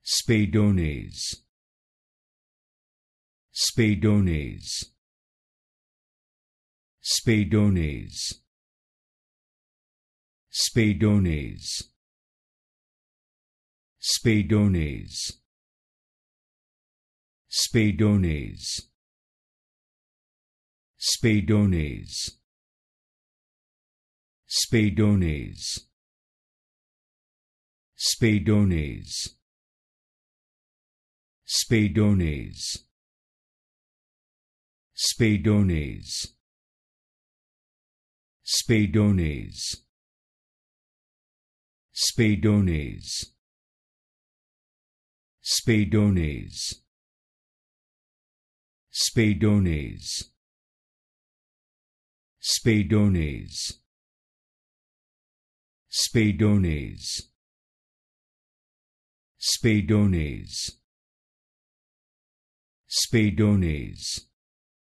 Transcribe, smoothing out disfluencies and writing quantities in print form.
Spadones, Spadones, Spadones, Spadones, Spadones, Spadones, Spadones, Spadones, Spadones, Spadones, Spadones, Spadones, Spadones, Spadones, Spadones, Spadones, Spadones, Spadones, Spadones,